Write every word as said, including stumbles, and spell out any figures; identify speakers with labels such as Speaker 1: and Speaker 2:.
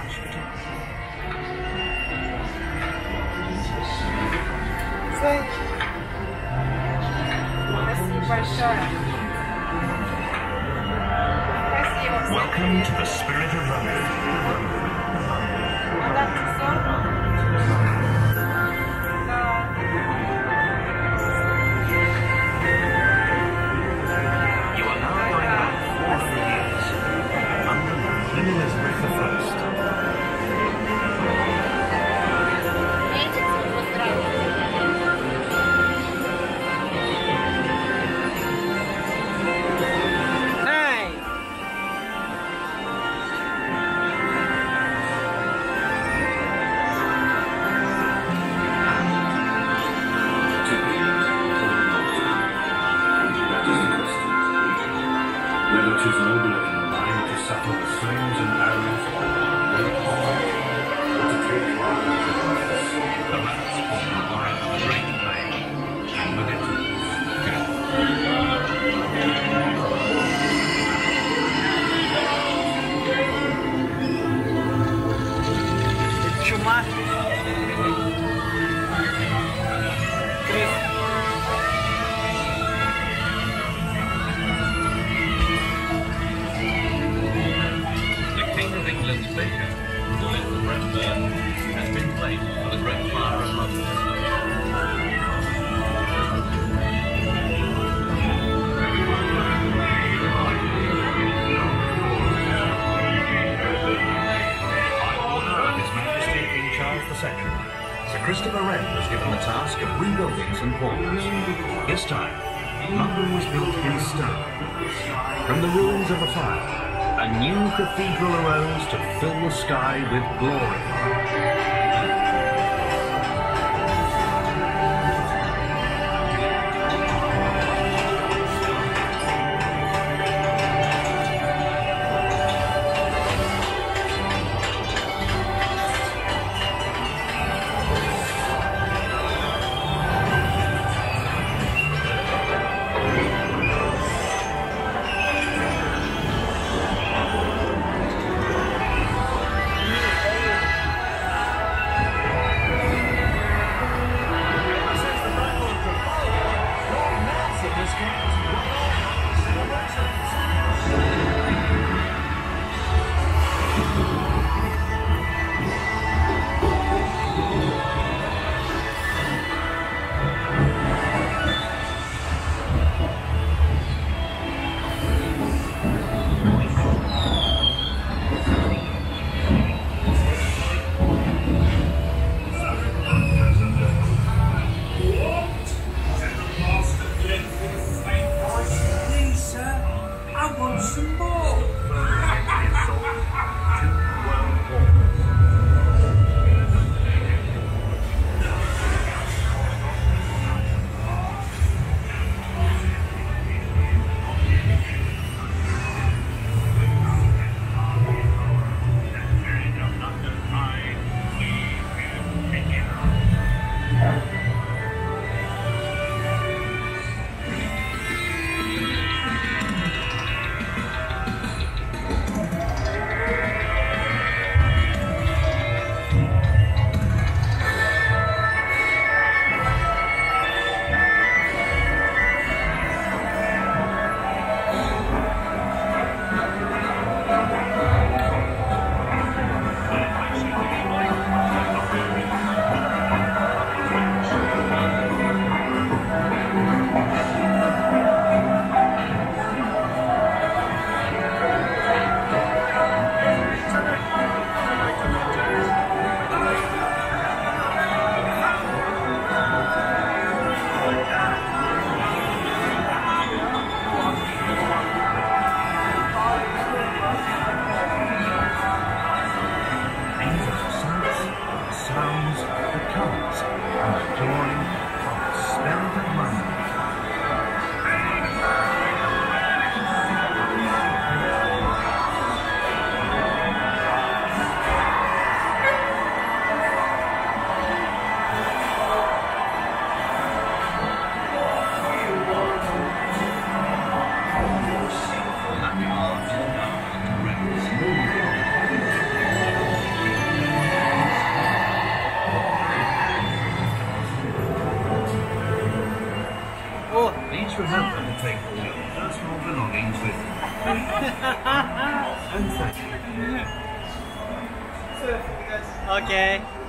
Speaker 1: Welcome to the Spirit of London. You are now going back four hundred years. London and Queen Elizabeth the First. Whether 'tis nobler in the mind to suffer the slings and arrows of the great war, or to take lives of others, the last form of warrior of the great flame, and with it, death.
Speaker 2: Чума.
Speaker 1: King of England's baker, who let the bread burn, has been played for the great fire of London. By order of His Majesty King Charles the Second, Sir Christopher Wren was given the task of rebuilding Saint Paul's. This time, London was built in stone. From the ruins of a fire, a new cathedral arose to fill the sky with glory. remember to take all your personal belongings with you. And thank you.
Speaker 2: Okay.